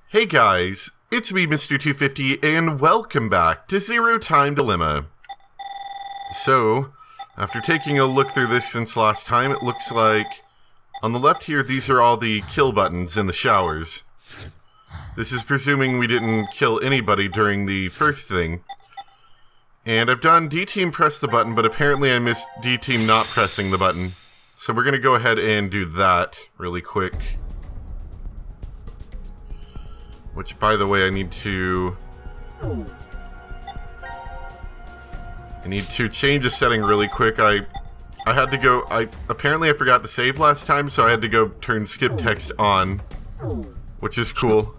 Hey guys, it's me, Mr. 250, and welcome back to Zero Time Dilemma. So, after taking a look through this since last time, it looks like on the left here, these are all the kill buttons in the showers. This is presuming we didn't kill anybody during the first thing. And I've done D-Team press the button, but apparently I missed D-Team not pressing the button. So we're going to go ahead and do that really quick. Which, by the way, I need to change a setting really quick. I had to go, apparently I forgot to save last time, so I had to go turn skip text on, which is cool.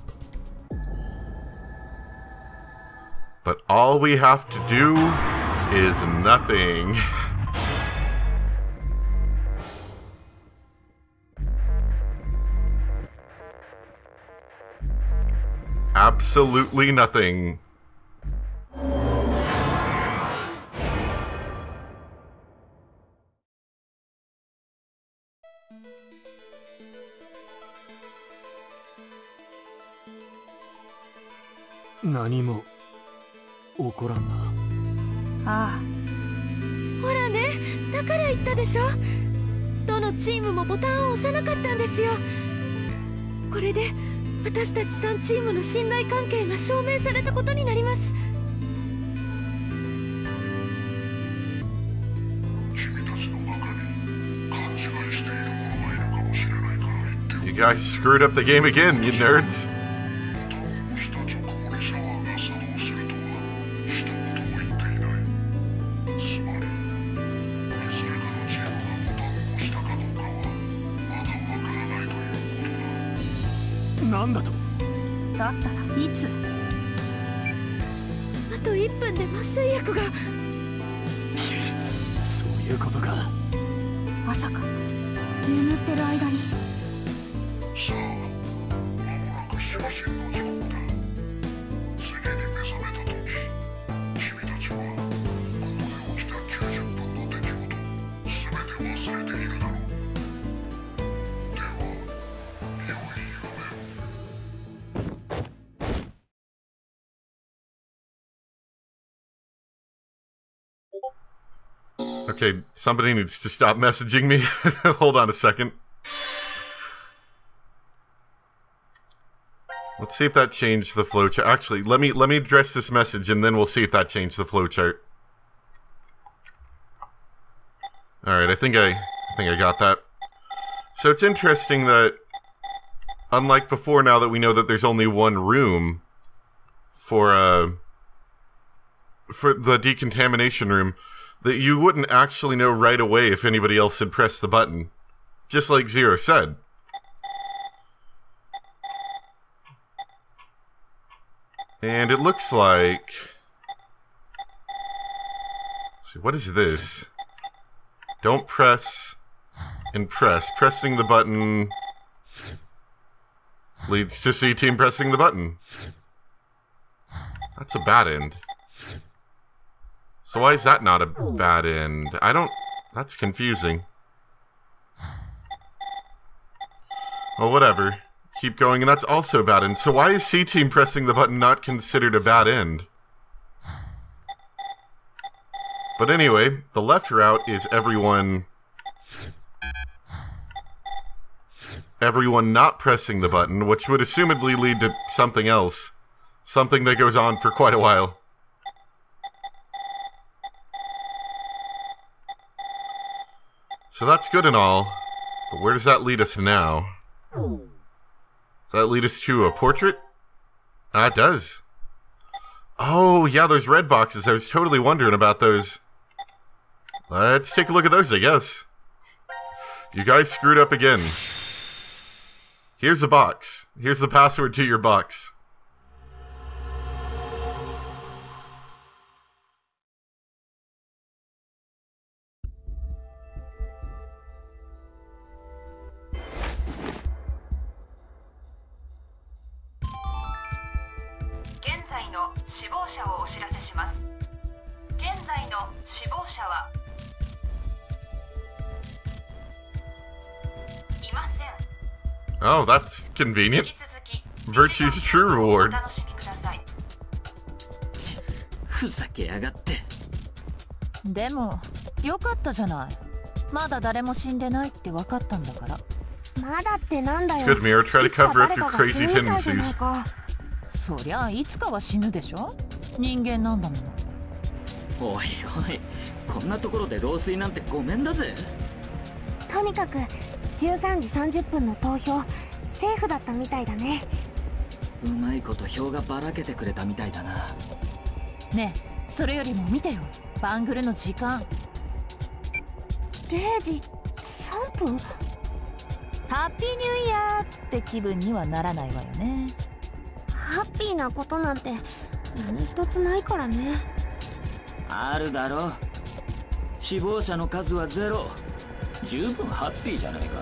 But all we have to do is nothing. Absolutely nothing. Nanimo okoran na. ああ、ほらね、だから言ったでしょ。どのチームもボタンを押さなかったんですよ。これで私たち3チームの信頼関係が証明されたことになります。 君たちの中に勘違いしている者がいるかもしれないから言っておく。 You guys screwed up the game again, you nerds. ボタンを押した直後にシャワーが作動するとは一言も言っていない。つまりいずれかのチームがボタンを押したかどうかはまだわからないということだ。 なんだと。 だったらいつ？あと1分で麻酔薬が。 そういうことか。 まさか眠ってる間に。 さあ、間もなく就寝の時刻だ。次に目覚めた時、君たちはここで起きた90分の出来事全て忘れているだろう。では、良い夢。 Okay, somebody needs to stop messaging me. Hold on a second. Let's see if that changed the flowchart. Actually, let me address this message and then we'll see if that changed the flowchart. Alright, I think I got that. So it's interesting that unlike before, now that we know that there's only one room for the decontamination room, that you wouldn't actually know right away if anybody else had pressed the button. Just like Zero said. And it looks like... Let's see, what is this? Don't press and press. Pressing the button leads to C-Team pressing the button. That's a bad end. So why is that not a bad end? I don't... That's confusing. Well, whatever. Keep going, and that's also a bad end. So why is C-Team pressing the button not considered a bad end? But anyway, the left route is everyone not pressing the button, which would assumedly lead to something else. Something that goes on for quite a while. So that's good and all, but where does that lead us now? Does that lead us to a portrait? Ah, it does. Oh, yeah, those red boxes. I was totally wondering about those. Let's take a look at those, I guess. You guys screwed up again. Here's a box. Here's the password to your box. Oh, that's convenient. Virtue's true reward. ふざけやがって。 でもよかったじゃない。まだ誰も死んでないって分かったんだから。 まだってなんだよ。 It's good, Mira. Try to cover up your crazy tendencies. そりゃいつかは死ぬでしょ。人間なんだもの。 おいおい、こんなところで老衰なんてごめんだぜ。 とにかく13時30分の投票セーフだったみたいだね。 うまいこと票がばらけてくれたみたいだな。 ねえ、それよりも見てよ、バングルの時間。 0時3分。 ハッピーニューイヤーって気分にはならないわよね。 ハッピーなことなんて何一つないからね。 あるだろ。死亡者の数はゼロ。十分ハッピーじゃないか。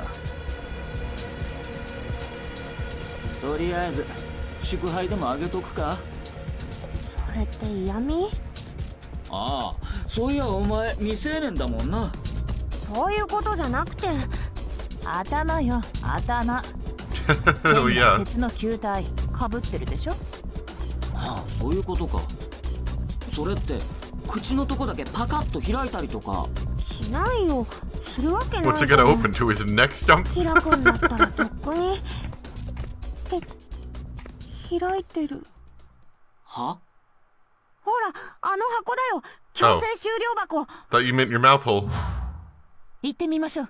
とりあえず祝杯でもあげとくか。 それって嫌味？ ああ、そういやお前未成年だもんな。 そういうことじゃなくて、 頭よ、頭。 Oh yeah. 鉄の球体かぶってるでしょ。 ああ、そういうことか。それって口のとこだけパカッと開いたりとか。 しないよ。するわけない What's it じゃ gonna ん。 open to his neck stump? 開くんだったらとっくに。って開いてる。 は？ ほら、あの箱だよ。強制終了箱。 Thought you meant your mouth hole. 行ってみましょう。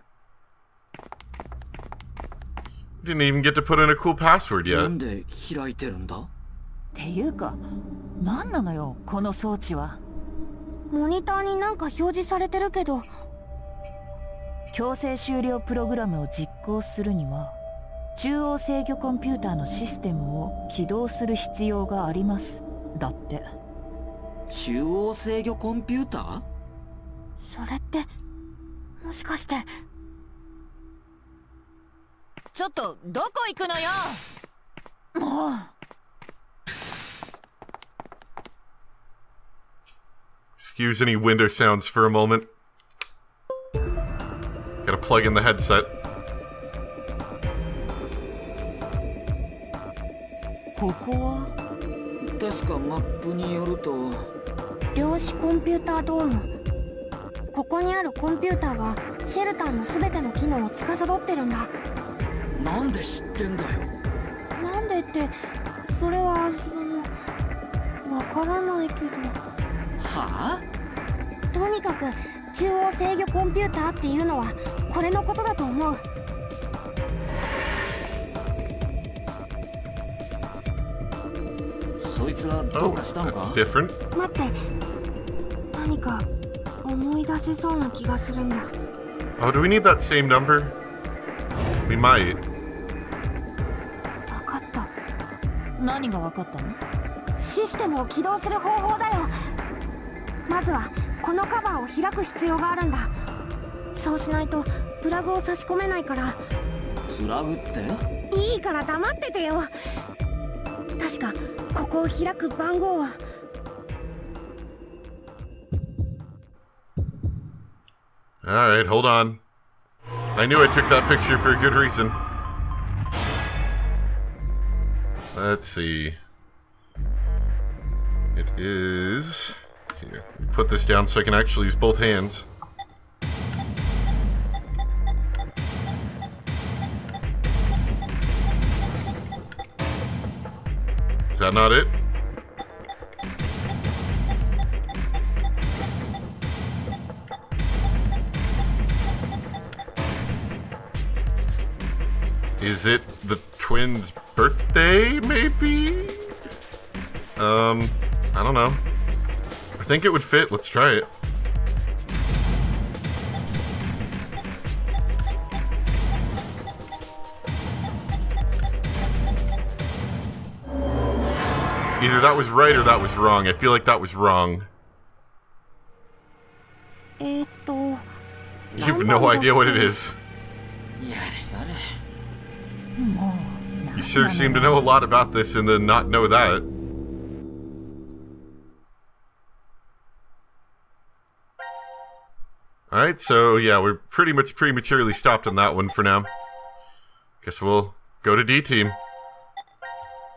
Didn't even get to put in a cool password な yet. んで開いてるんだ？ っていうか、何なのよこの装置は。 モニターになんか表示されてるけど。 強制終了プログラムを実行するには中央制御コンピューターのシステムを起動する必要がありますだって。 中央制御コンピューター？ それってもしかして。 ちょっとどこ行くのよ。もう。 Excuse any window sounds for a moment. Gotta plug in the headset. ここは確かマップによると量子コンピュータードーム。ここにあるコンピューターがシェルターの全ての機能を司ってるんだ。 なんで知ってんだよ。 なんでって、それはわからないけど。 はあ？ とにかく中央制御コンピューターっていうのはこれのことだと思う。 そいつはどう Oh, かしたの that's か？ different. 待って、何か思い出せそうな気がするんだ。 Oh, do we need that same number? We might. 分かった。 何が分かったの？ システムを起動する方法だよ。まずはこのカバーを開く必要があるんだ。そうしないとプラグを差し込めないから。 プラグって？ いいから黙っててよ。確かここを開く番号は。 Alright, hold on. I knew I took that picture for a good reason. Let's see. It is... Here, put this down so I can actually use both hands. Is that not it? Is it the twins' birthday, maybe? I don't know. I think it would fit. Let's try it. Either that was right or that was wrong. I feel like that was wrong. You have no idea what it is. やれやれ。 もう You sure seem to know a lot about this and then not know that. Alright, so yeah, we're pretty much prematurely stopped on that one for now. Guess we'll go to D-Team.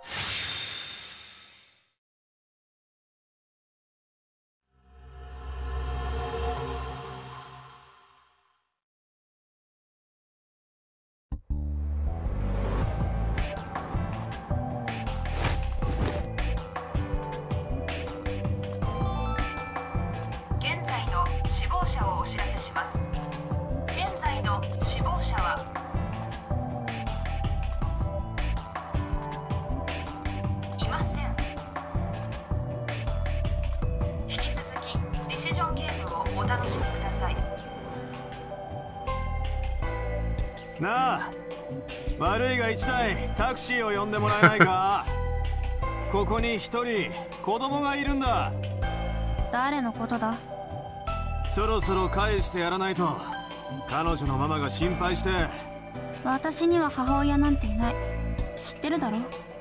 なあ、悪いが一台タクシーを呼んでもらえないか。ここに一人子供がいるんだ。 誰のことだ？ そろそろ返してやらないと彼女のママが心配して。 私には母親なんていない。知ってるだろ。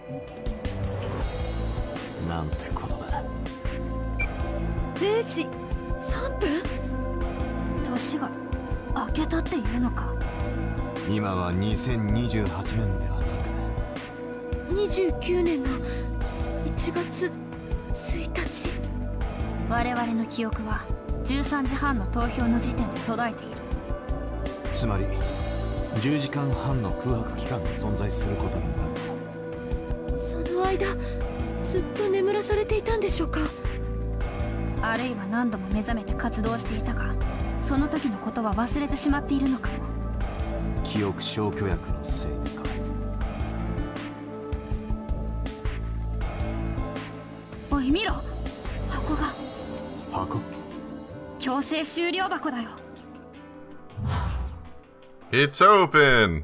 なんてことだ。 0時3分？ 年が明けたっていうのか。 今は2028年ではなく 29年の1月1日。 我々の記憶は13時半の投票の時点で途絶えている。 つまり10時間半の空白期間が存在することになる。 その間ずっと眠らされていたんでしょうか。 あるいは何度も目覚めて活動していたが、その時のことは忘れてしまっているのかも。 記憶消去薬のせいでか。 おい見ろ、箱が。 箱？ 強制終了箱だよ。 It's open!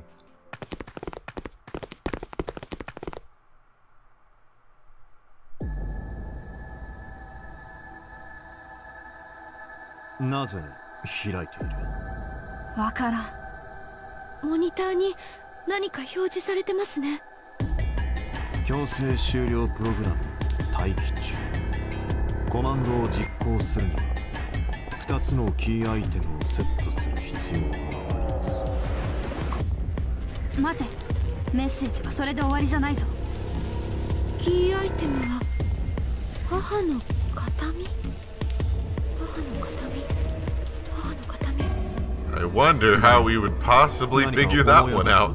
なぜ開いている？ わからん。 モニターに何か表示されてますね。 強制終了プログラム待機中。コマンドを実行するには2つのキーアイテムをセットする必要があります。 待て、メッセージはそれで終わりじゃないぞ。 キーアイテムは母の形見。母の形見。母の形見。 I wonder how we would possibly figure that one out.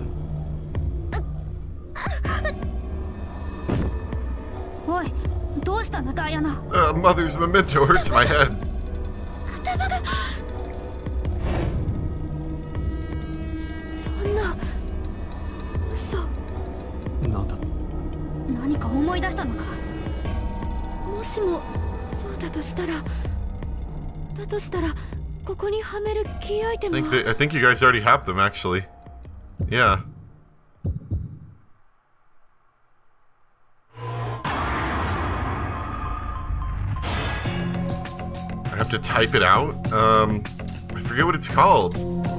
おい、どうしたんだダイアナ。 Mother's memento hurts my head. 頭が。そんな嘘。 なんだ？ 何か思い出したのか。 もしもそうだとしたら、ここにはめるキーアイテムは。 I think you guys already have them, actually. Yeah. I have to type it out. I forget what it's called.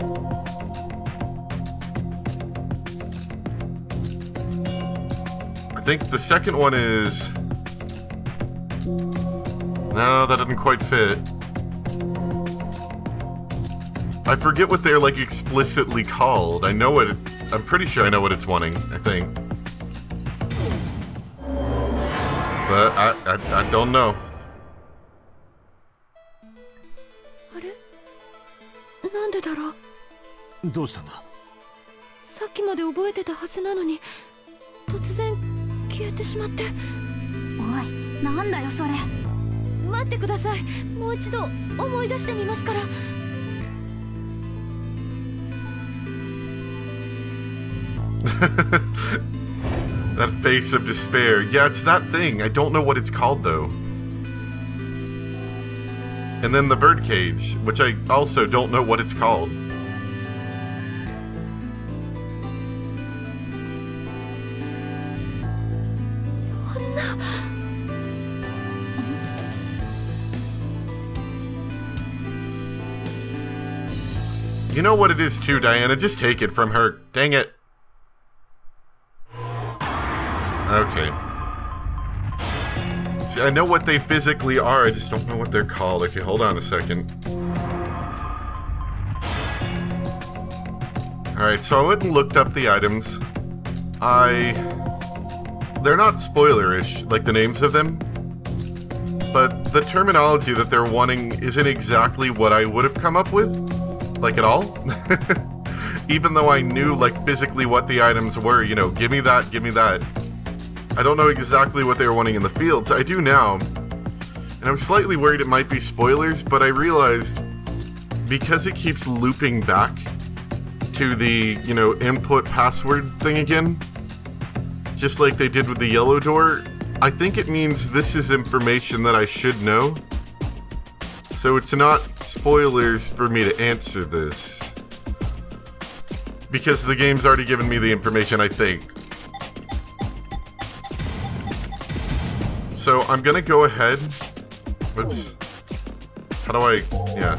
I think the second one is... No, that didn't quite fit. I forget what they're like explicitly called. I know what I'm pretty sure I know what it's wanting, I think. But I don't know. あれ？なんでだろう。 どうしたんだ？ さっきまで覚えてたはずなのに突然消えてしまって。 おい、なんだよそれ。 待ってください。もう一度思い出してみますから。 That face of despair. Yeah, it's that thing. I don't know what it's called though. And then the birdcage, which I also don't know what it's called. You know what it is too, Diana? Just take it from her. Dang it. Okay. See, I know what they physically are, I just don't know what they're called. Okay, hold on a second. Alright, so I went and looked up the items. They're not spoilerish, like the names of them. But the terminology that they're wanting isn't exactly what I would have come up with. Like, at all. Even though I knew, like, physically what the items were, you know, give me that, give me that. I don't know exactly what they were wanting in the fields. I do now. And I'm slightly worried it might be spoilers, but I realized because it keeps looping back to the, you know, input password thing again, just like they did with the yellow door, I think it means this is information that I should know. So it's not spoilers for me to answer this. because the game's already given me the information, I think. So I'm gonna go ahead. Whoops. How do I... yeah.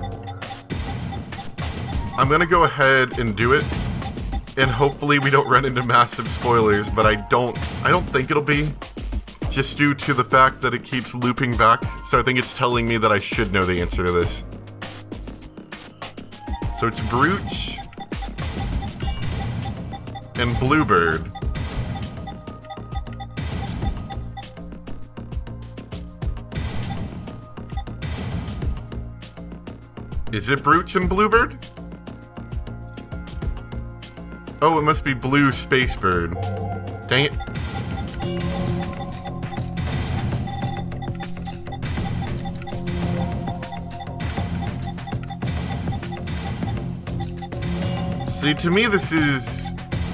I'm gonna go ahead and do it. And hopefully we don't run into massive spoilers, but I don't think it'll be. Just due to the fact that it keeps looping back. So I think it's telling me that I should know the answer to this. So it's Brooch and Bluebird. Is it Brooch and Bluebird? Oh, it must be Blue Spacebird. Dang it. See, to me this is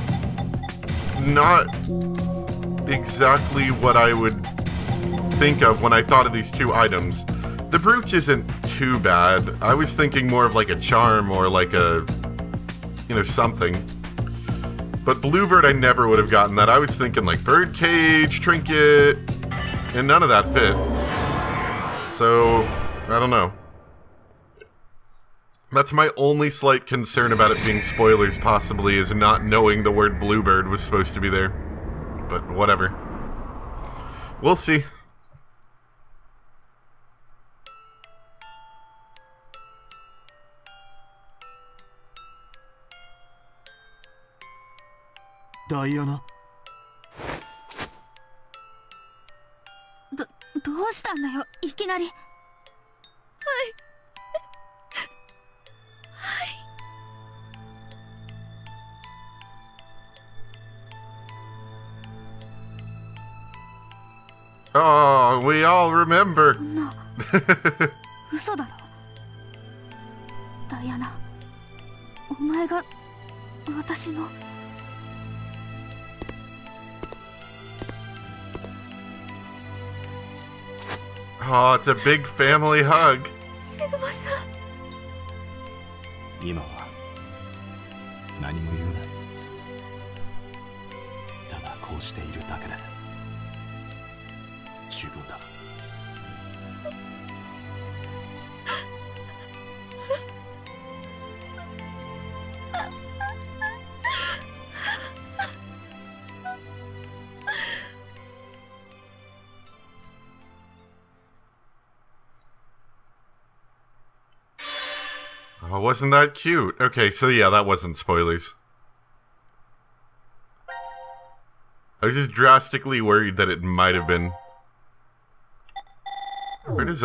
not exactly what I would think of when I thought of these two items. The Brooch isn't too bad. I was thinking more of like a charm or like a, you know, something. But Bluebird, I never would have gotten that. I was thinking like birdcage, trinket, and none of that fit. So, I don't know. That's my only slight concern about it being spoilers, possibly, is not knowing the word Bluebird was supposed to be there. But whatever. We'll see. Diana? どうしたんだよ、いきなり。はい。 Oh, we all remember. そんな嘘だろ。ダイアナ、お前が私の。 Oh, it's a big family hug. シグマさん。 今は何も言うな。ただこうしているだけだ。十分だ。 Oh, wasn't that cute? Okay, so yeah, that wasn't spoilers. I was just drastically worried that it might have been. Where does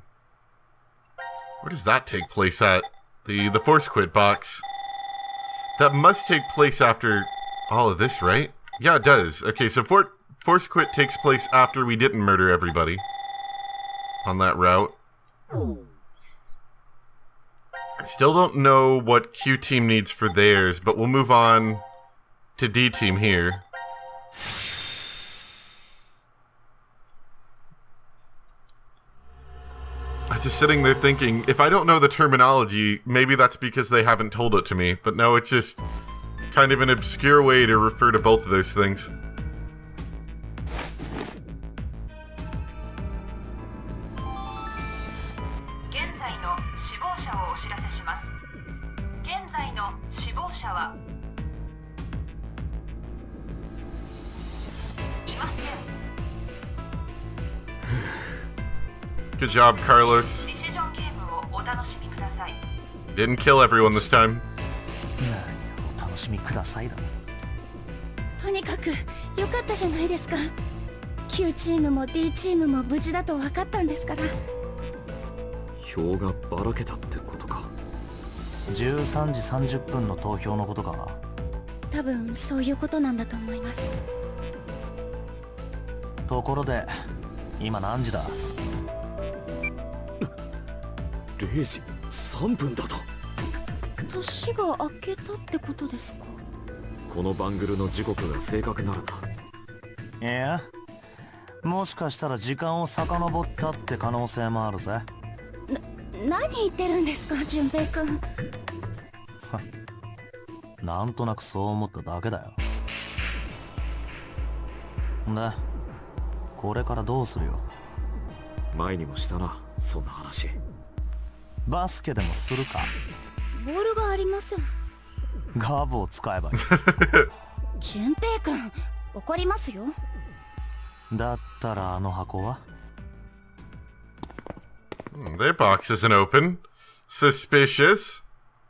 that take place at? The Force Quit box. That must take place after all of this, right? Yeah, it does. Okay, so Force Quit takes place after we didn't murder everybody on that route. I still don't know what Q Team needs for theirs, but we'll move on to D Team here. I was just sitting there thinking, if I don't know the terminology, maybe that's because they haven't told it to me. But no, it's just kind of an obscure way to refer to both of those things. Good job, Carlos. Didn't kill everyone this time. お楽しみくださいだ。 とにかく良かったじゃないですか。Q チームも D チームも無事だと分かったんですから。 票がばらけたってことか。 13時30分の投票のことか。 多分そういうことなんだと思います。 ところで、今何時だ ？0時3分だと。 年が明けたってことですか？ このバングルの時刻が正確ならな。いや、もしかしたら時間を遡ったって可能性もあるぜ。何言ってるんですか、順平くん。 なんとなくそう思っただけだよ。で、これからどうするよ。 前にもしたな、そんな話。 バスケでもするか。 ボールがありません。 ガブを使えばいい。 純平君、怒りますよ。 だったらあの箱は？ Their box isn't open. Suspicious.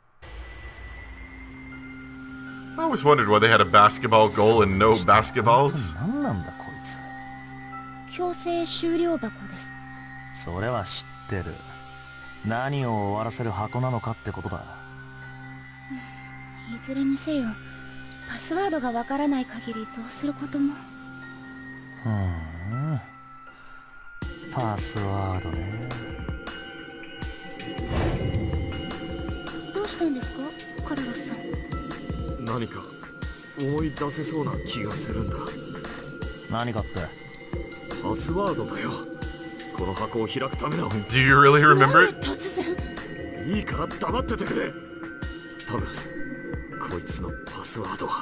I always wondered why they had a basketball goal and no basketballs. 何なんだこいつ。 強制終了箱です。 それは知ってる。何を終わらせる箱なのかってことだ。 いずれにせよ、パスワードがわからない限りどうすることも。 パスワードね。 どうしたんですか、カルロスさん。 何か思い出せそうな気がするんだ。 何かって？ パスワードだよ。この箱を開くための。 Do you really remember it? 突然。 いいから黙っててくれ。多分こいつのパスワードは。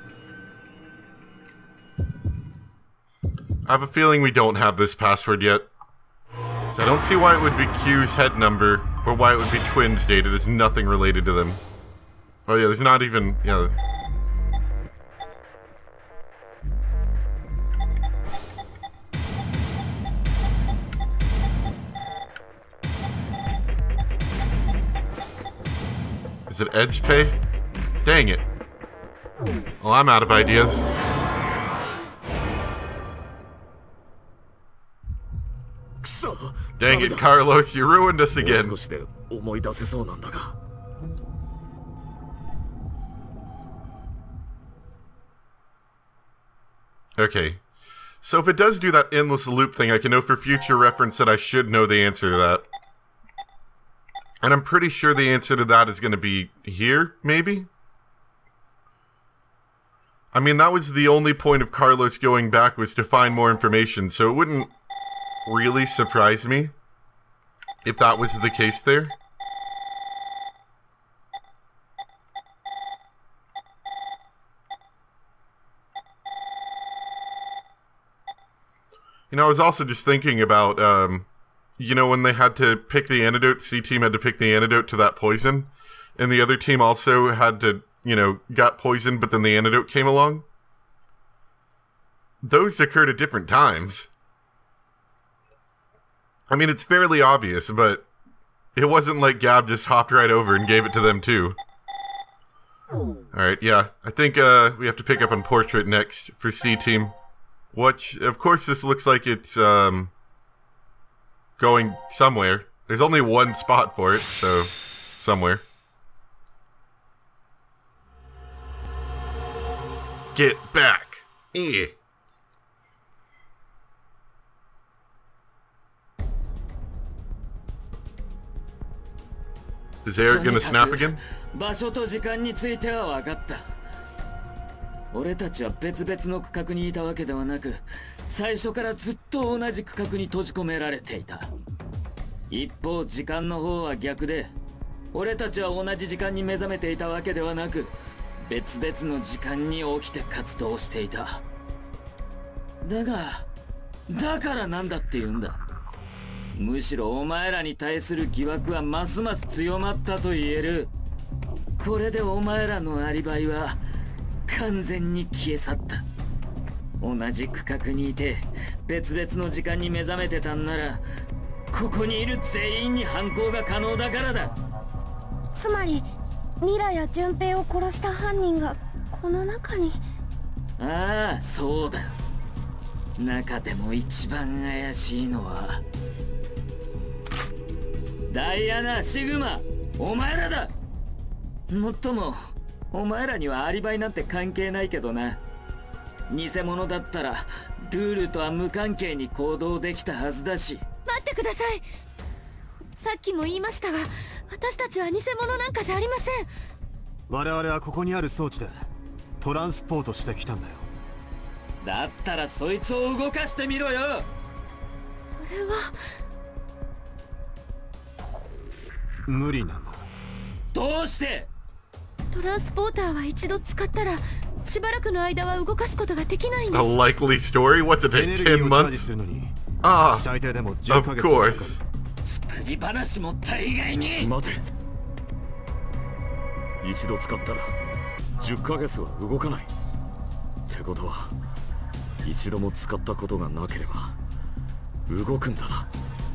I have a feeling we don't have this password yet. So I don't see why it would be Q's head number or why it would be twins dated. It's nothing related to them. Oh yeah, there's not even, yeah. Is it Edge Pay? Dang it. Well, I'm out of ideas. Dang it, Carlos, you ruined us again. Okay. So if it does do that endless loop thing, I can know for future reference that I should know the answer to that. And I'm pretty sure the answer to that is going to be here, maybe? I mean, that was the only point of Carlos going back, was to find more information, so it wouldn't really surprise me if that was the case there. You know, I was also just thinking about, you know, when they had to pick the antidote, C-Team had to pick the antidote to that poison, and the other team also had to, you know, got poisoned, but then the antidote came along. Those occurred at different times. I mean, it's fairly obvious, but it wasn't like Gab just hopped right over and gave it to them too. Alright, yeah, I think we have to pick up on Portrait next for C-Team. Which, of course, this looks like it's going somewhere. There's only one spot for it, so somewhere. Get back! Eh. Is Eric gonna snap again? 場所と時間については分かった。俺たちは別々の区画にいたわけではなく、最初からずっと同じ区画に閉じ込められていた。一方、時間の方は逆で、俺たちは同じ時間に目覚めていたわけではなく、別々の時間に起きて活動していた。だからなんだって言うんだ。むしろお前らに対する疑惑はますます強まったと言える。これでお前らのアリバイは完全に消え去った。同じ区画にいて別々の時間に目覚めてたんなら、ここにいる全員に犯行が可能だからだ。 つまりミラや順平を殺した犯人がこの中に。 ああ、そうだ。中でも一番怪しいのはダイアナ、シグマ、お前らだ。もっともお前らにはアリバイなんて関係ないけどな。偽物だったらルールとは無関係に行動できたはずだし。 待ってください。さっきも言いましたが、私たちは偽物なんかじゃありません。 我々はここにある装置でトランスポートしてきたんだよ。 だったらそいつを動かしてみろよ。 それは無理なんだ。 どうして？ トランスポーターは一度使ったらしばらくの間は動かすことができないんで A す。 likely story? What's it エネ take? ルギ 10 ーをチャージ months? するのに Ah, 最低でも10 of ヶ月はかかる course. 作り話も大概に。 待て。一度使ったら10ヶ月は動かない。ってことは一度も使ったことがなければ動くんだな。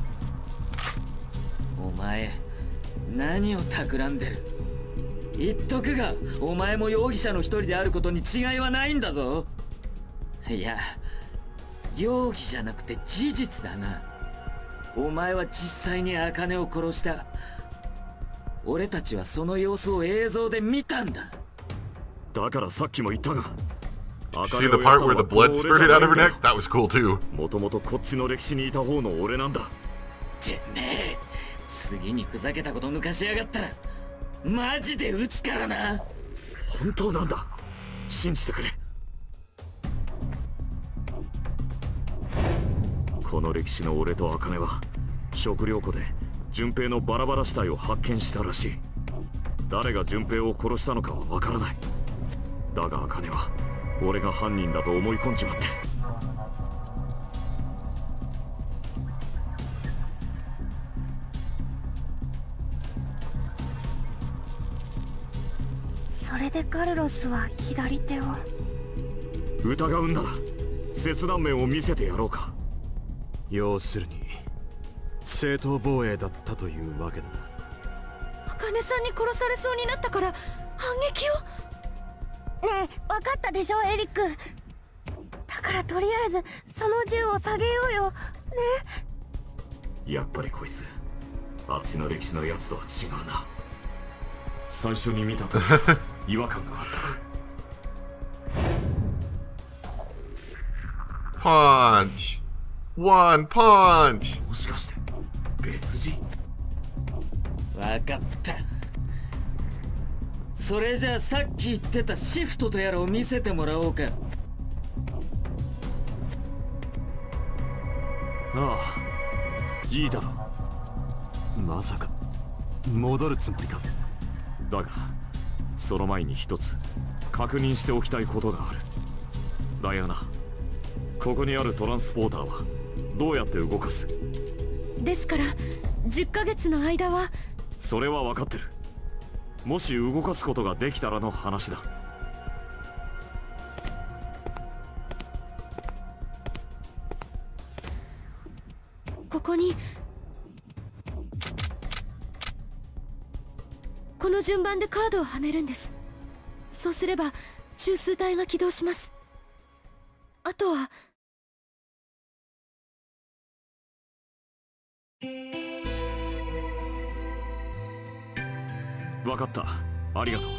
お前何を企んでる。言っとくが、お前も容疑者の一人であることに違いはないんだぞ。いや、容疑じゃなくて事実だな。お前は実際に茜を殺した。俺たちはその様子を映像で見たんだ。 だからさっきも言ったが、 See the part where the blood spurted out of her neck? That was cool too. もともとこっちの歴史にいた方の俺なんだ。 てめえ、次にふざけたこと抜かしやがったらマジで撃つからな。 本当なんだ。信じてくれ。この歴史の俺と茜は食料庫で順平のバラバラ死体を発見したらしい。誰が順平を殺したのかはわからない。だが茜は俺が犯人だと思い込んじまって。 それでカルロスは左手を。 疑うんなら切断面を見せてやろうか。 要するに正当防衛だったというわけだな。 茜さんに殺されそうになったから反撃を。 ねえ、分かったでしょエリック。だからとりあえずその銃を下げようよ。ね。 やっぱりこいつあっちの歴史のやつとは違うな。最初に見たと違和感があった。 Punch. One punch. もしかして別人？ わかった。それじゃあさっき言ってたシフトとやらを見せてもらおうか。 ああ、いいだろう。 まさか戻るつもりか。 だがその前に一つ確認しておきたいことがある。ダイアナ、ここにあるトランスポーターはどうやって動かす？ ですから10ヶ月の間は。 それは分かってる。もし動かすことができたらの話だ。 ここにこの順番でカードをはめるんです。そうすれば中枢体が起動します。あとは分かった。ありがとう。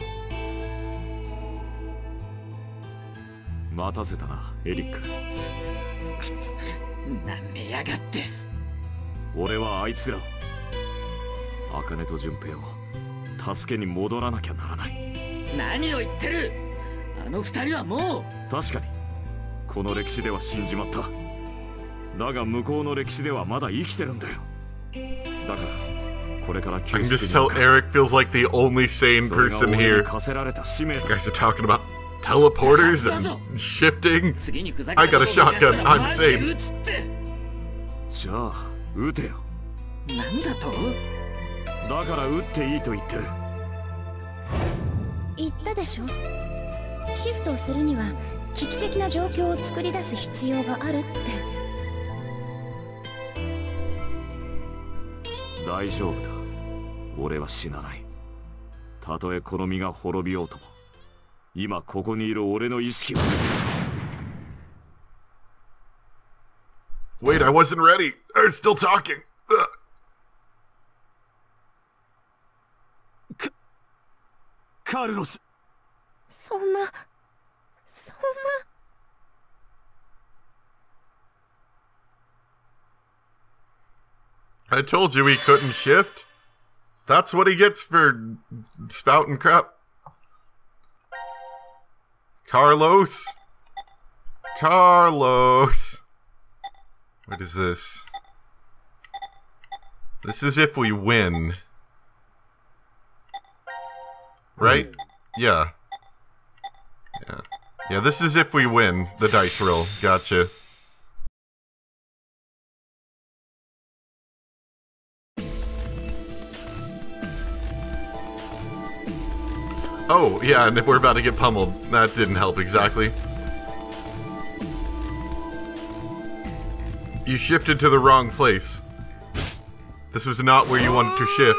待たせたな、エリック。 なめやがって。 俺はあいつらを、茜と順平を助けに戻らなきゃならない。 何を言ってる。あの二人はもう。 確かにこの歴史では死んじまった。だが向こうの歴史ではまだ生きてるんだよ。だからこれから I can just tell Eric feels like the only sane person here. You guys are talking about teleporters and shifting. I got a shotgun. I'm safe. じゃあ撃てよ。 なんだと？ だから撃っていいと言ってる。 言ったでしょ。シフトをするには危機的な状況を作り出す必要があるって。 大丈夫だ。俺は死なない。たとえこの身が滅びようとも、今ここにいる俺の意識は。 Wait, I wasn't ready. I was still talking. Carlos. そんな。 I told you he couldn't shift. That's what he gets for spouting crap. Carlos. What is this? This is if we win. Right? Yeah. Yeah, this is if we win the dice roll. Gotcha. Oh, yeah, and if we're about to get pummeled. That didn't help exactly. You shifted to the wrong place. This was not where you wanted to shift.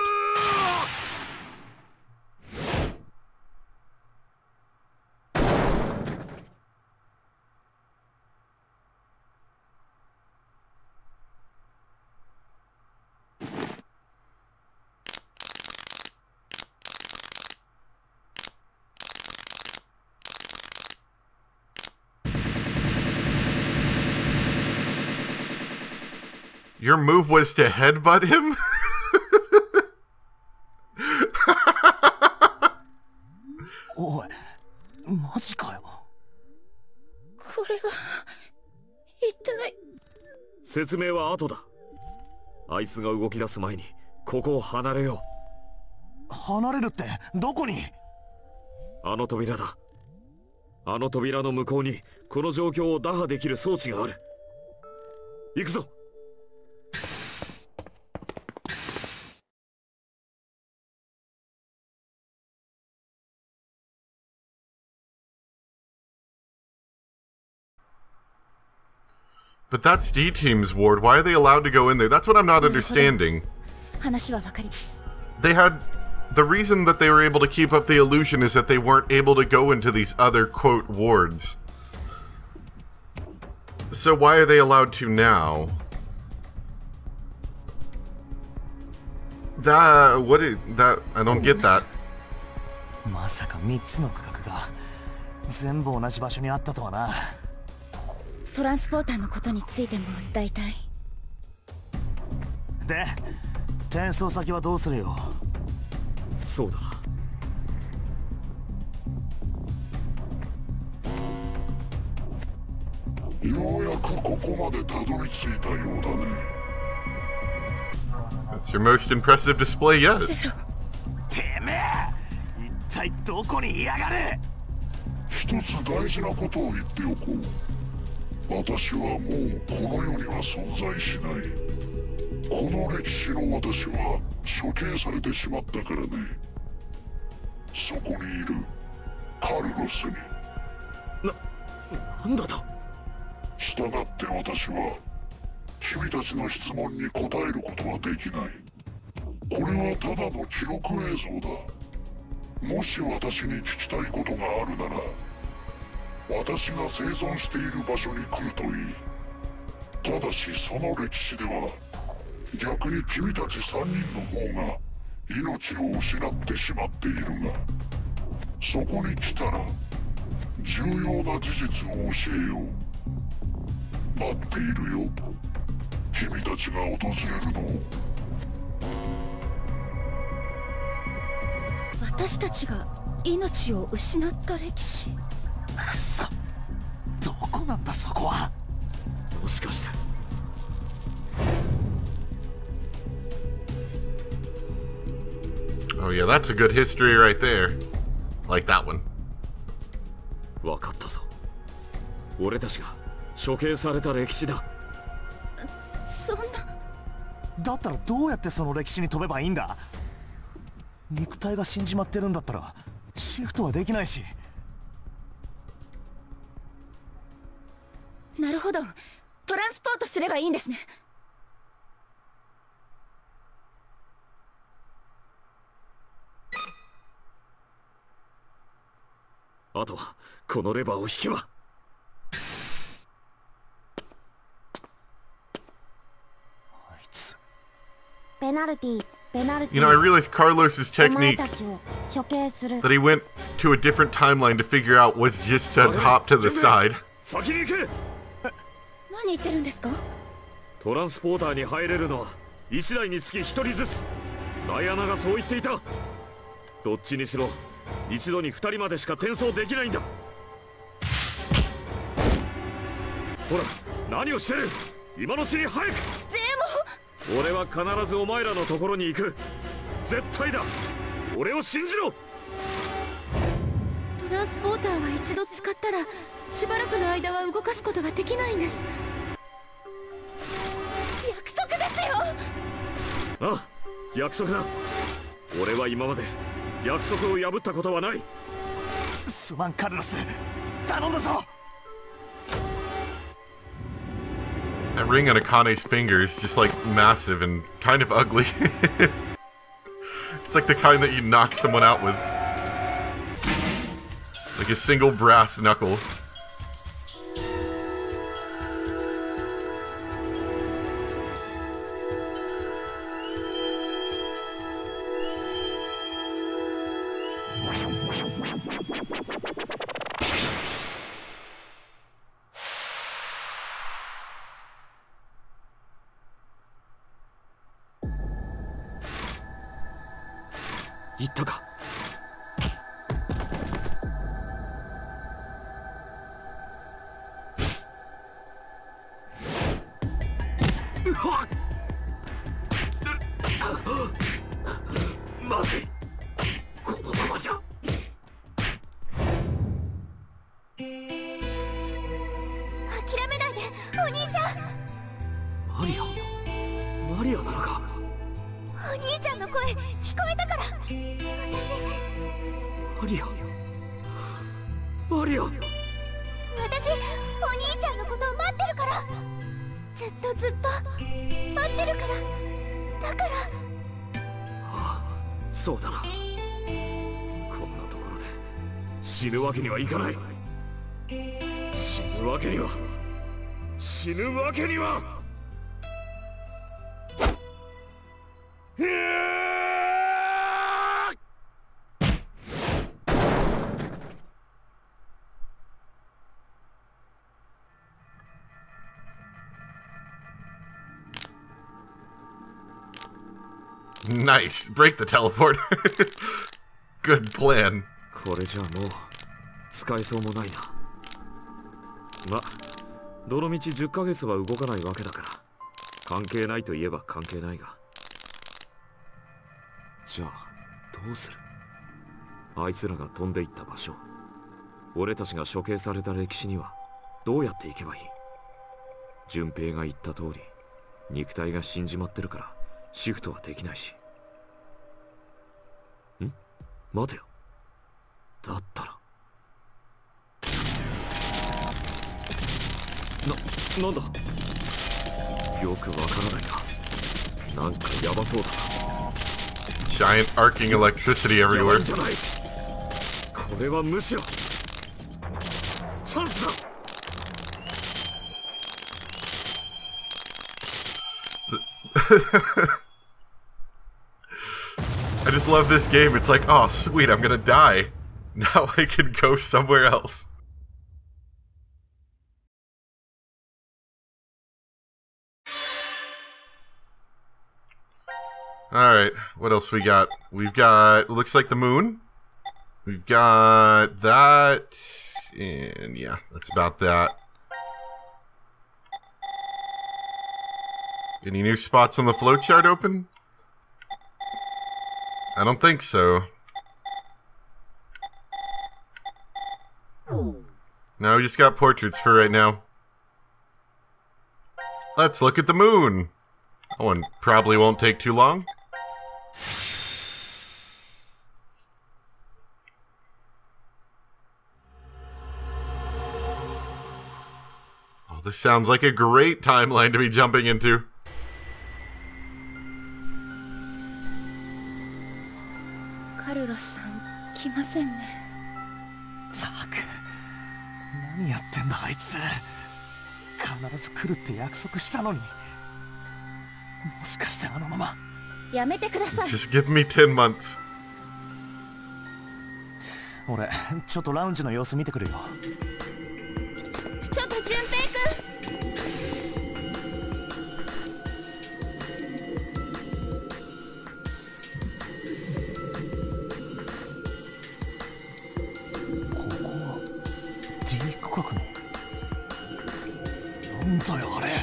Your move was to headbutt him? おい、マジかよ。 これは一体。 説明は後だ。あいつが動き出す前にここを離れよう。 離れるってどこに？ あの扉だ。あの扉の向こうにこの状況を打破できる装置がある。行くぞ。 But that's D-Team's ward. Why are they allowed to go in there? That's what I'm not understanding. 話はわかります。 They had... The reason that they were able to keep up the illusion is that they weren't able to go into these other, quote, wards. So why are they allowed to now? That... What is... That... I don't get that. まさか3つの区画が全部同じ場所にあったとはな。 トランスポーターのことについても訴えたい。 で、転送先はどうするよ。 そうだな。 ようやくここまでたどり着いたようだね。 That's your most impressive display yet. てめえ、一体どこにいやがる？ 一つ大事なことを言っておこう。私はもうこの世には存在しない。この歴史の私は処刑されてしまったからね。そこにいるカルロスに。 なんだと？ 従って私は君たちの質問に答えることはできない。これはただの記録映像だ。もし私に聞きたいことがあるなら、私が生存している場所に来るといい。ただしその歴史では逆に君たち3人の方が命を失ってしまっているが、そこに来たら重要な事実を教えよう。待っているよ、君たちが訪れるのを。 私たちが命を失った歴史。 くそ、どこなんだそこは。 もしかして。 Oh yeah, that's a good history right there. Like that one. わかったぞ。俺たちが処刑された歴史だ。 そんな。 だったらどうやってその歴史に飛べばいいんだ？肉体が死んじまってるんだったらシフトはできないし。 なるほど、トランスポートすればいいんですね。 あとはこのレバーを引けば。 あいつ。 ペナルティ、ペナルティ。 You know, I realized Carlos's technique that he went to a different timeline to figure out was just to hop to the side. 先に行け。 何言ってるんですか？ トランスポーターに入れるのは1台につき1人ずつ。ダイアナがそう言っていた。どっちにしろ一度に2人までしか転送できないんだ。ほら、何をしてる？今のうちに早く。 でも俺は必ずお前らのところに行く。絶対だ。俺を信じろ。 トランスポーターは一度使ったらしばらくの間は動かすことができないんです。約束ですよ。 ああ、約束だ。俺は今まで約束を破ったことはない。 すまんカルロス、頼んだぞ。 That ring on Akane's finger is just like massive and kind of ugly. It's like the kind that you knock someone out with. Like a single brass knuckle. Nice. Break the teleport. Good plan. これじゃもう使えそうもないな。ま、どのみち10ヶ月は動かないわけだから関係ないといえば関係ないが。じゃあどうする？あいつらが飛んでいった場所、俺たちが処刑された歴史にはどうやっていけばいい？順平が言った通り肉体が死んじまってるからシフトはできないし。ん？待てよ。だったらなんだ？よくわからないな。なんかヤバそうだな。 Giant arcing electricity everywhere. じゃない。これはむしろチャンスだ。 I just love this game. It's like, oh, sweet, I'm gonna die. Now I can go somewhere else. Alright, what else we got? We've got, looks like the moon. We've got that. And yeah, that's about that. Any new spots on the flowchart open? I don't think so. No, we just got portraits for right now. Let's look at the moon. That one probably won't take too long. Oh, this sounds like a great timeline to be jumping into. カルロスさん来ませんね。 ザク、何やってんだあいつ。必ず来るって約束したのに。もしかしてあのまま。 やめてください。 Just give me 10 months. 俺ちょっとラウンジの様子見てくるよ。 ちょっと順平なんだよあれ。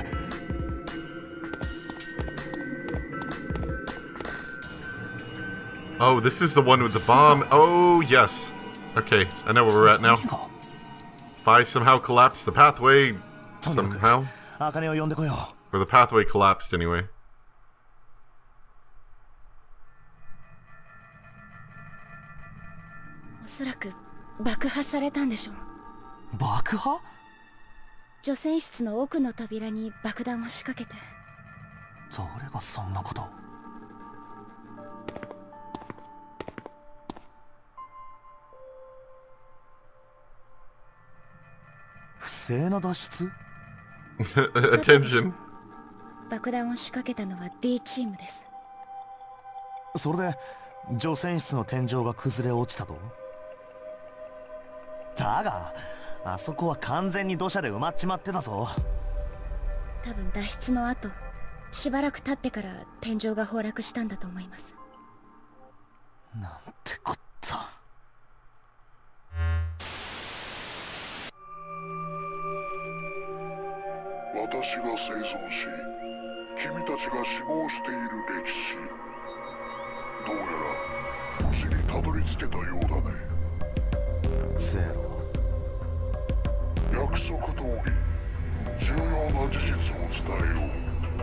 Oh, this is the one with the bomb. Oh, yes. Okay, I know where we're at now. Phi somehow collapsed the pathway. Somehow. Or the pathway collapsed anyway. おそらく爆破されたんでしょう。 爆破？ 女性室の奥の扉に爆弾を仕掛けて。 誰がそんなことを。不正な脱出？ Attention。 爆弾を仕掛けたのは D チームです。 それで女性室の天井が崩れ落ちたと？だがあそこは完全に土砂で埋まっちまってたぞ。 多分脱出の後しばらく経ってから天井が崩落したんだと思います。 なんてこった。 私が生存し君たちが死亡している歴史、どうやら無事にたどり着けたようだね。 ゼロ。 約束通り重要な事実を伝えよ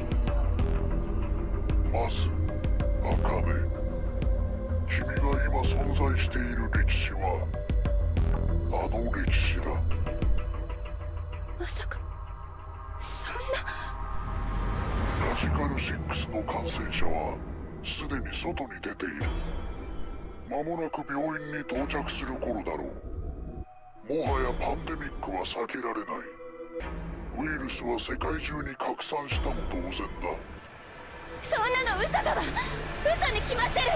う。まず茜、君が今存在している歴史はあの歴史だ。 まさかそんな。 ラジカル6の感染者はすでに外に出ている。間もなく病院に到着する頃だろう。もはやパンデミックは避けられない。ウイルスは世界中に拡散したも同然だ。 そんなの嘘だわ。嘘に決まってる。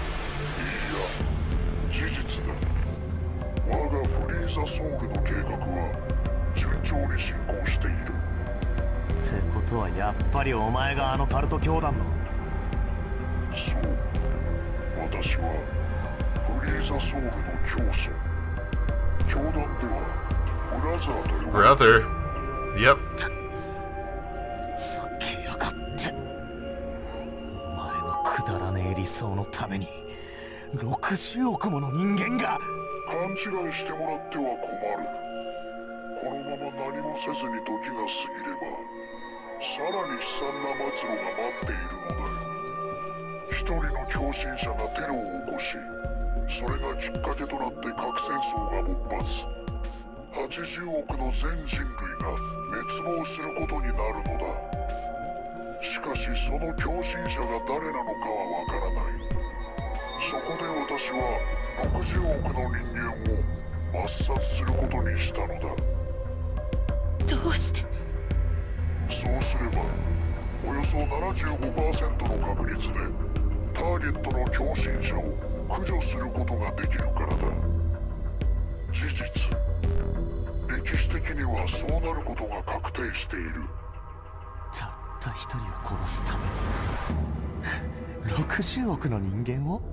いいや、事実だ。我がフリーザソウルの計画は順調に進行している。 ってことはやっぱりお前があのカルト教団の。 そう、私はフリーザソウルの教祖。教団ではブラザーと呼ばれる。 Brother. Yep. さけやがって。お前のくだらねえ理想のために60億もの人間が。 勘違いしてもらっては困る。このまま何もせずに時が過ぎればさらに悲惨な末路が待っているのだよ。一人の狂信者がテロを起こし、それがきっかけとなって核戦争が勃発。80億の全人類が滅亡することになるのだ。しかしその狂信者が誰なのかはわからない。そこで私は60億の人間を抹殺することにしたのだ。 どうして？ そうすればおよそ 75% の確率でターゲットの狂信者を駆除することができるからだ。事実、歴史的にはそうなることが確定している。 たった一人を殺すために60億の人間を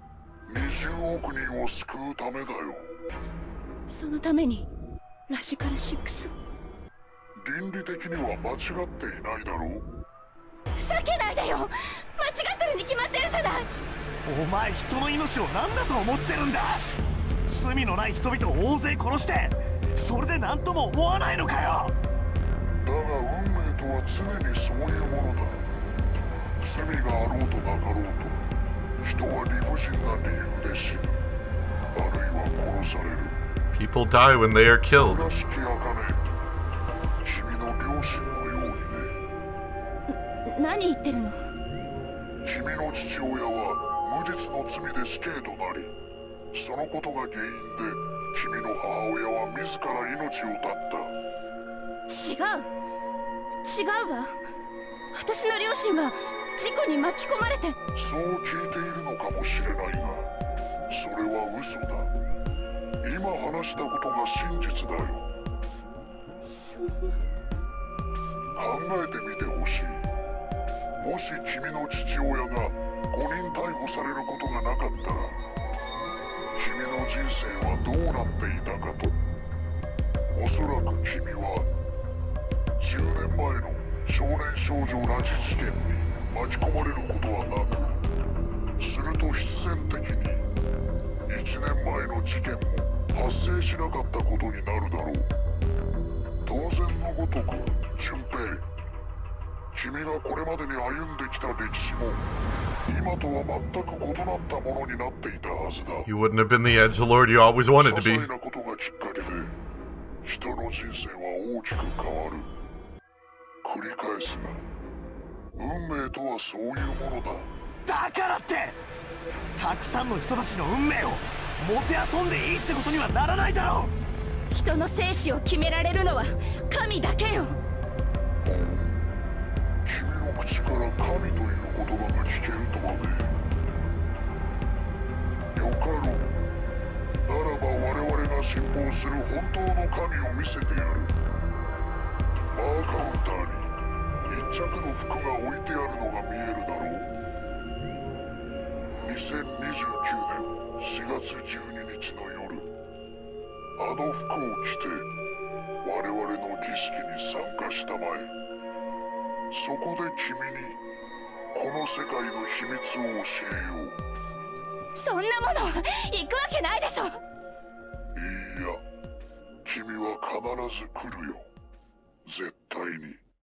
？20億人を救うためだよ。 そのためにラジカル6？ 倫理的には間違っていないだろう。 ふざけないでよ。間違ってるに決まってるじゃない。 お前人の命を何だと思ってるんだ。罪のない人々を大勢殺してそれで何とも思わないのかよ。 だが運命とは常にそういうものだ。罪があろうとなかろうと人は理不尽な理由で死ぬ、あるいは殺される。 People die when they are killed. らしき茜、君の両親のようにね。 何言ってるの？ 君の父親は無実の罪で死刑となり、そのことが原因で君の母親は自ら命を絶った。 違うわ。私の両親は事故に巻き込まれて。 そう聞いているのかもしれないが、それは嘘だ。今話したことが真実だよ。 そんな。 考えてみてほしい。もし君の父親が5人逮捕されることがなかったら、君の人生はどうなっていたかと。おそらく君は10年前の少年少女拉致事件に巻き込まれることはなく、すると必然的に1年前の事件も発生しなかったことになるだろう。当然のごとく順平、君がこれまでに歩んできた歴史も今とは全く異なったものになっていたはずだ。 You wouldn't have been the edgelord you always wanted to 些 be. 細なことがきっかけで人の人生は大きく変わる。繰り返すが、運命とはそういうものだ。 だからってたくさんの人たちの運命をもてあそんでいいってことにはならないだろう。 人の生死を決められるのは神だけよ。 君の口から神という言葉が聞けるとはね。よかろう。ならば我々が信奉する本当の神を見せてやる。バーカウンターに一着の服が置いてあるのが見えるだろう。2029年4月12日の夜、あの服を着て我々の儀式に参加したまえ。そこで君にこの世界の秘密を教えよう。 そんなもの行くわけないでしょ。 いいや、君は必ず来るよ。絶対に。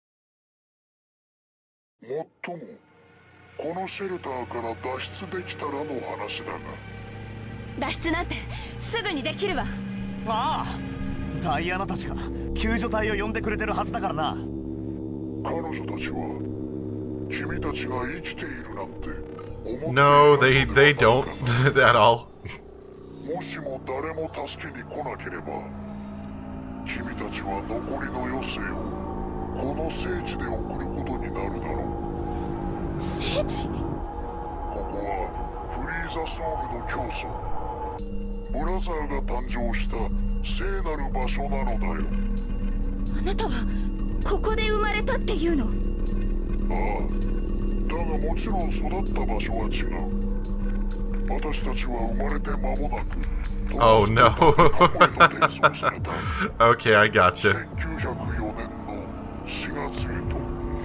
もっともこのシェルターから脱出できたらの話だが。 脱出なんてすぐにできるわ。 ああ、ダイアナたちが救助隊を呼んでくれてるはずだからな。 彼女たちは君たちが生きているなんて思ってい No, ない they don't at all. もしも誰も助けに来なければ、君たちは残りの余生をこの聖地で送ることになるだろう。 聖地？ ここはフリーザソウルの教祖、ブラザーが誕生した聖なる場所なのだよ。 あなたはここで生まれたっていうの？ ああ、だがもちろん育った場所は違う。私たちは生まれて間もなく Oh no. 過去へと転送された。 Okay, I gotcha. 1904年の4月へと。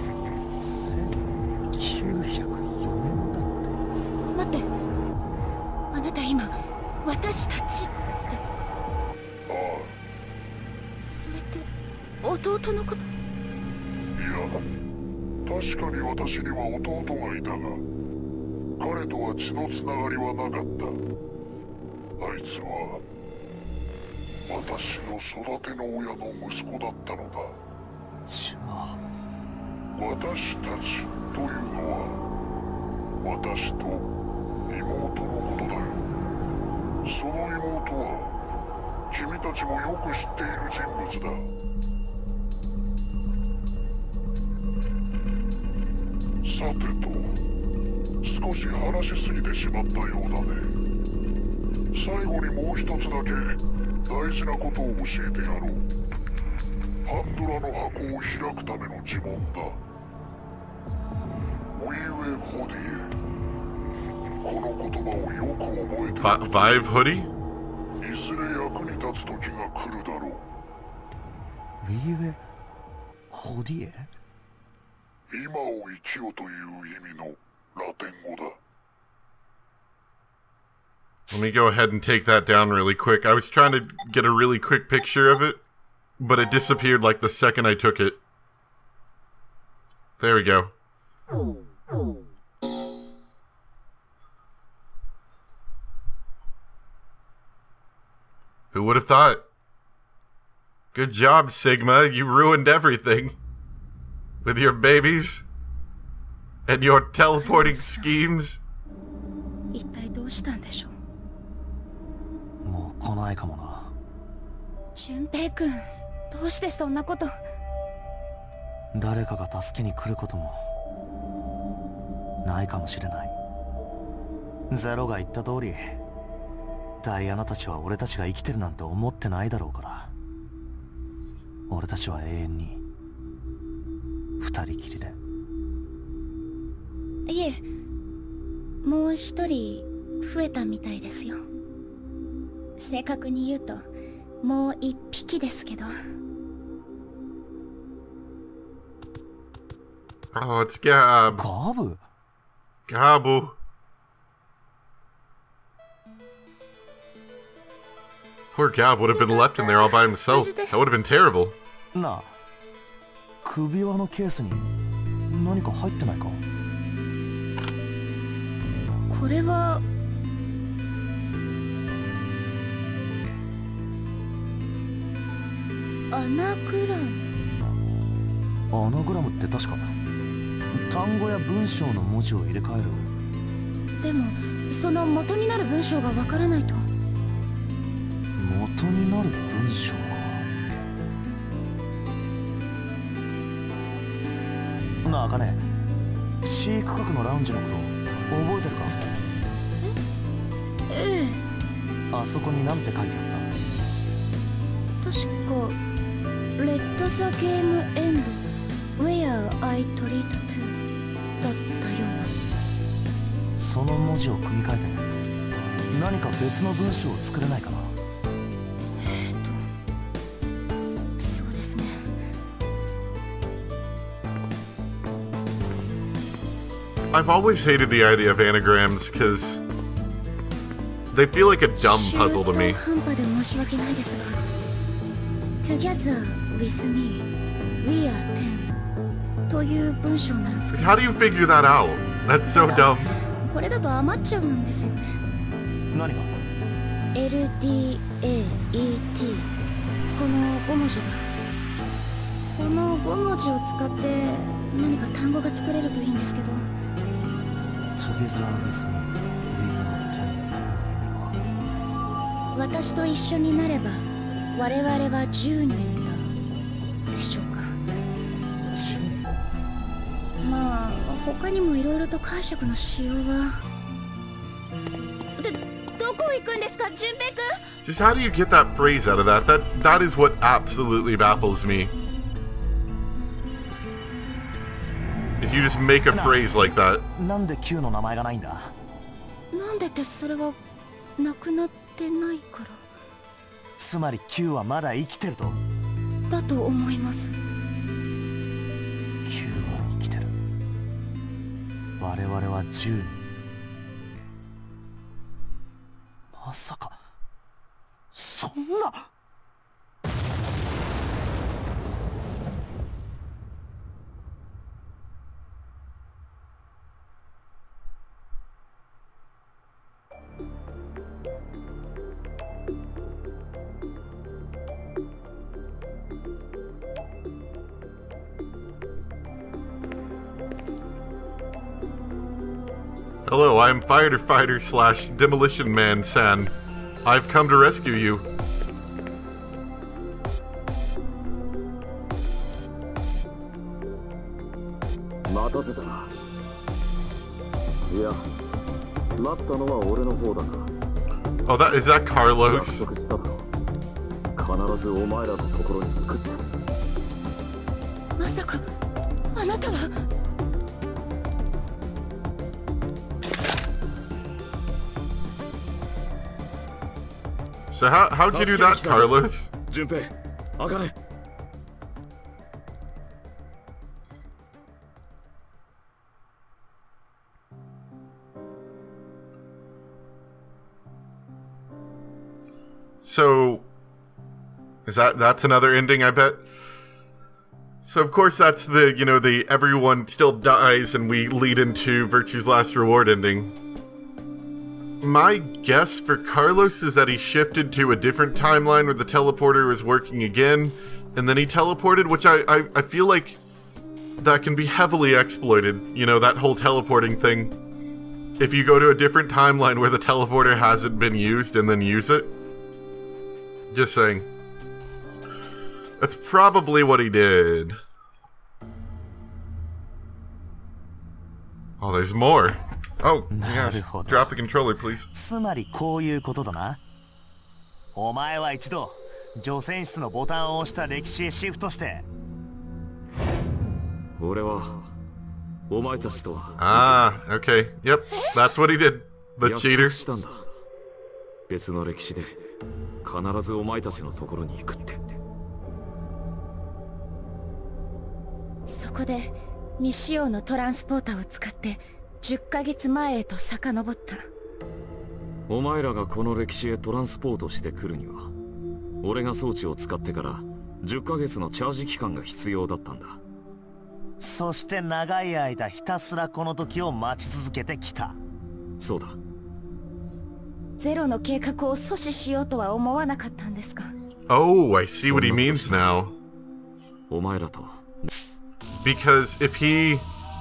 1904年だって。 待って、あなた今私たちって。 ああ、 それって弟のこと？ いや、確かに私には弟がいたが、彼とは血のつながりはなかった。あいつは私の育ての親の息子だったのだ。 じゃあ私たちというのは私と妹のことだよ。その妹は君たちもよく知っている人物だ。さてと、少し話しすぎてしまったようだね。最後にもう一つだけ大事なことを教えてやろう。パンドラの箱を開くための呪文だ。ウィーウェホディエ。この言葉をよく覚えて Vive hoodie? いずれ役に立つ時が来るだろう。 ウィーウェホディエ？ 今を生きよという意味のラテン語だ。 Let me go ahead and take that down really quick. I was trying to get a really quick picture of it, but it disappeared like the second I took it. There we go. Who would have thought? Good job, Sigma. You ruined everything. With your babies and your teleporting schemes. 一体どうしたんでしょう。 もう来ないかもな。 純平君、どうしてそんなこと。 誰かが助けに来ることもないかもしれない。ゼロが言った通り、ダイアナたちは俺たちが生きてるなんて思ってないだろうから。俺たちは永遠に二人きりで。 いえ、もう一人増えたみたいですよ。正確に言うともう一匹ですけど。 Oh, it's Gab. ガブ？ Gabu. Poor Gav would have been left in there all by himself. That would have been terrible. なあ、首輪のケースに何か入ってないか？ これはアナグラム。 アナグラムって確か単語や文章の文字を入れ替える。 でもその元になる文章がわからないと。 元になる文章か。なあ、茜、飼育閣のラウンジのこと覚えてるか？ ええ。 あそこに何て書いてあった？ 確かレッド・ザ・ゲーム・エンド Where I Treat To だったような。 その文字を組み替えて何か別の文章を作れないかな？ そうですね。 I've always hated the idea of anagrams because they feel like a dumb puzzle to me. 中途半端で申し訳ないですが Together with me we are 10という文章なら作れます。 How do you figure that out? That's so dumb. これだと余っちゃうんですよね。 何が？ LDAET この5文字がこの5文字を使って何か単語が作れるといいんですけど。 Together with me we are 10。 私と一緒になれば我々は10人だでしょうか。まあ他にもいろいろと解釈のしようは。どこ行くんですか、純平君。 Just how do you get that phrase out of that? That is what absolutely baffles me. Is you just make a phrase like that. なんで Q の名前がないんだ？ なんでってそれはなくなってないから。 つまり Q はまだ生きてると？ だと思います。 Q は生きてる。我々は10人。まさかそんな。 Hello, I am fighter slash demolition man San. I've come to rescue you. 待たせたな。いや、待ったのは俺の方だが。 Oh, is that Carlos? 約束しただろ。必ずお前らのところに行くって。 まさかあなたは。 So how'd you do that, Carlos? 順平、茜。 So that's another ending, I bet. So of course that's the the everyone still dies and we lead into Virtue's Last Reward ending. My guess for Carlos is that he shifted to a different timeline where the teleporter was working again, and then he teleported, which I feel like that can be heavily exploited, that whole teleporting thing. If you go to a different timeline where the teleporter hasn't been used and then use it. Just saying. That's probably what he did. Oh, there's more. Oh, yes. Drop the controller, please. つまりこういうことだな。お前は一度除染室のボタンを押した歴史へシフトして。 俺はお前たちとは。 Ah, okay. Yep, that's what he did. The 約 cheater. 束したんだ。別の歴史で必ずお前たちのところに行くって。 そこで未使用のトランスポーターを使って10ヶ月前へと遡った。 お前らがこの歴史へトランスポートしてくるには俺が装置を使ってから10ヶ月のチャージ期間が必要だったんだ。 そして長い間ひたすらこの時を待ち続けてきた。 そうだ。 ゼロの計画を阻止しようとは思わなかったんですか？ Oh, I see what he means now. お前らと。 Because if he...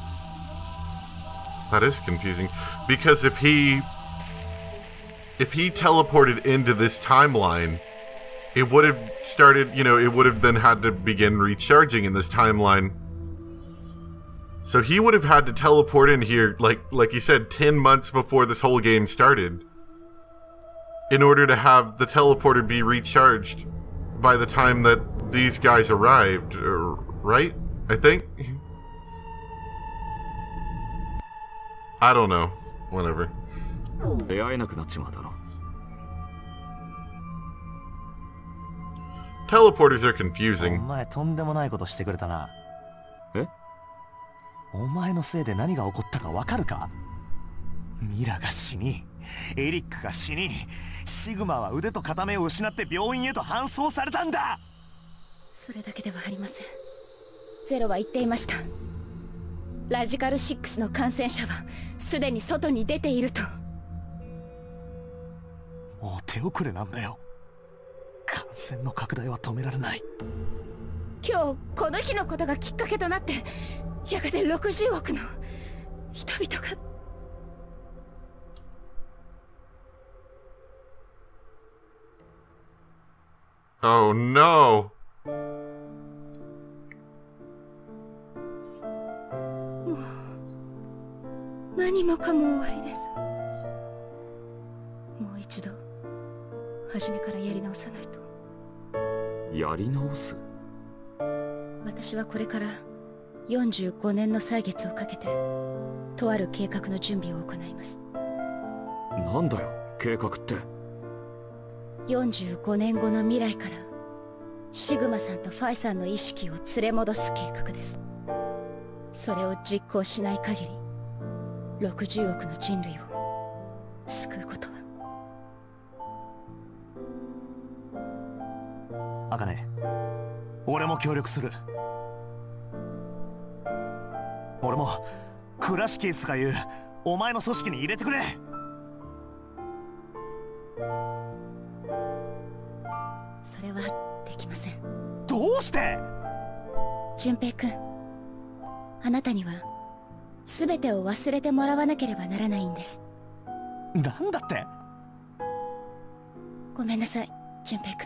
That is confusing. Because if he teleported into this timeline, it would have started, you know, it would have then had to begin recharging in this timeline. So he would have had to teleport in here, like you said, 10 months before this whole game started, in order to have the teleporter be recharged by the time that these guys arrived, right? I think? I don't know. Whatever. 出会えなくなっちまうだろ。 Teleporters are confusing. お前とんでもないことしてくれたな。 え？ お前のせいで何が起こったかわかるか？ミラが死に、エリックが死に、シグマは腕と片目を失って病院へと搬送されたんだ。 それだけではありません。ゼロは言っていました。ラジカル6の感染者はすでに外に出ていると。 もう手遅れなんだよ。感染の拡大は止められない。 今日この日のことがきっかけとなって、やがて60億の人々が。 Oh no! もう何もかも終わりです。もう一度初めからやり直さないと。 やり直す？ 私はこれから45年の歳月をかけてとある計画の準備を行います。 なんだよ計画って。 45年後の未来からシグマさんとファイさんの意識を連れ戻す計画です。それを実行しない限り60億の人類を救うことは。 アカネ、俺も協力する。俺もクラシキースが言うお前の組織に入れてくれ。 それはできません。 どうして？ 順平君、あなたには全てを忘れてもらわなければならないんです。 なんだって？ ごめんなさい、順平君。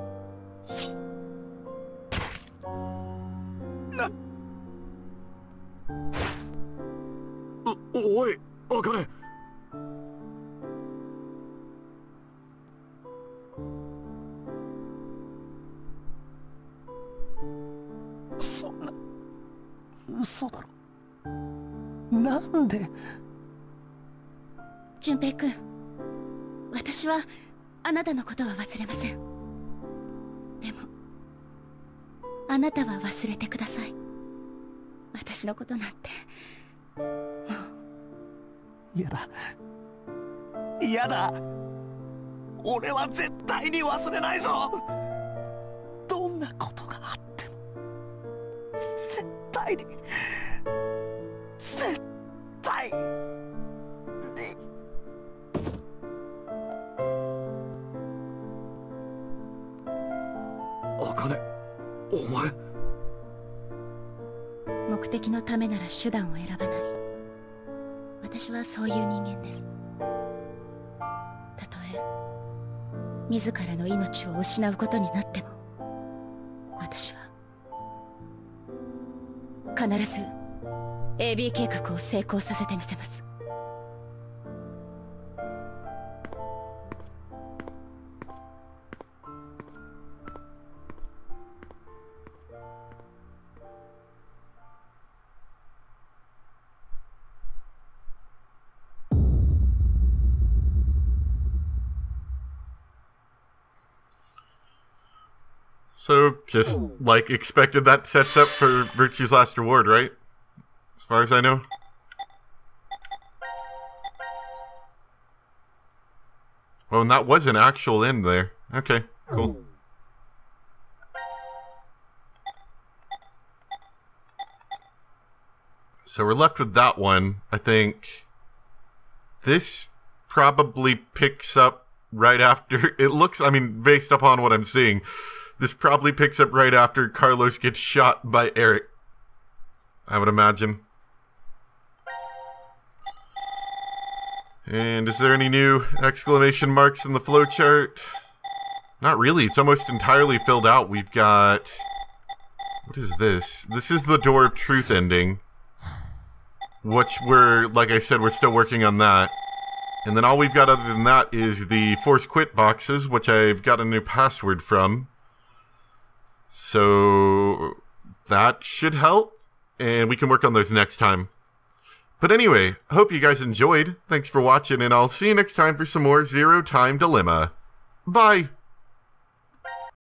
おい、アカネ。 そんな嘘だろ。なんで？ 順平君、私はあなたのことは忘れません。でもあなたは忘れてください。私のことなんてもう。 嫌だ、嫌だ。俺は絶対に忘れないぞ。どんなことがあっても絶対に、絶対に。 アカネ、お前。 目的のためなら手段を選ばない。私はそういう人間です。たとえ自らの命を失うことになっても、私は必ず AB 計画を成功させてみせます。 So, just like expected, that sets up for Virtue's Last Reward, right? As far as I know. Oh, and that was an actual end there. Okay, cool. So we're left with that one. I think this probably picks up right after. It looks, I mean, based upon what I'm seeing, this probably picks up right after Carlos gets shot by Eric, I would imagine. And is there any new exclamation marks in the flowchart? Not really. It's almost entirely filled out. We've got... What is this? This is the Door of Truth ending. Which we're, like I said, we're still working on that. And then all we've got other than that is the Force Quit boxes, which I've got a new password from. So that should help. And we can work on those next time. But anyway, I hope you guys enjoyed. Thanks for watching, and I'll see you next time for some more Zero Time Dilemma. Bye!